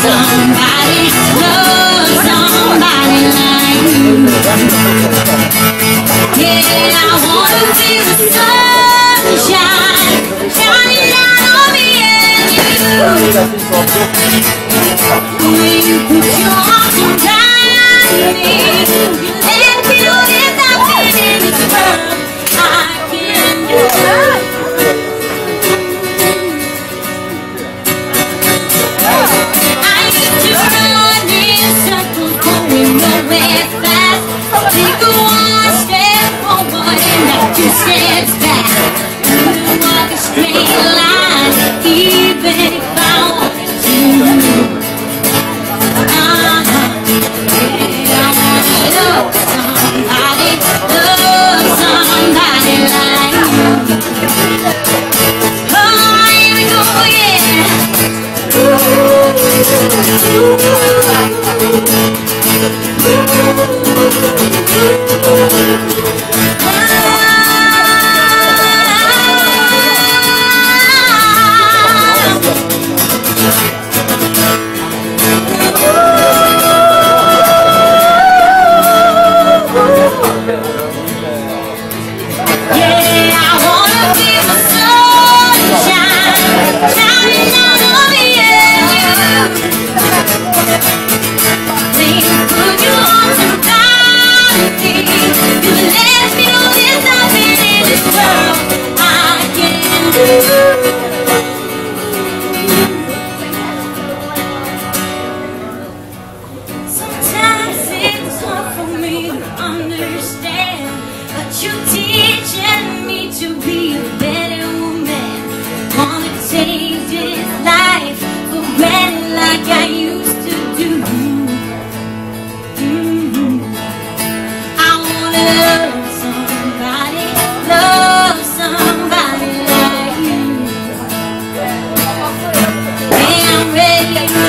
somebody, love somebody like you. Yeah, I wanna feel the sunshine shining down on me and you. When you put your arms around me, you let me know there's nothing in this world I can do. I used to run in circles, going nowhere fast. Take a one step forward and not two steps back. Couldn't walk a straight line, even if I wanted to. Yeah, I wanna love somebody like you. Oh, here we go, yeah. Yeah, I wanna feel the sunshine shining down on me and you. Then you put your arms around me. You let me know there's nothing in this world I can do. Sometimes it's hard for me to understand, but you're teaching me to be a better woman. Wanna take this life for granted like I used to do. I wanna love somebody like you. Yeah, I'm ready.